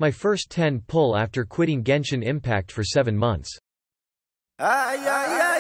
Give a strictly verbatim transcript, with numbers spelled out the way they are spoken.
My first ten pull after quitting Genshin Impact for seven months. Ay, ay, ay.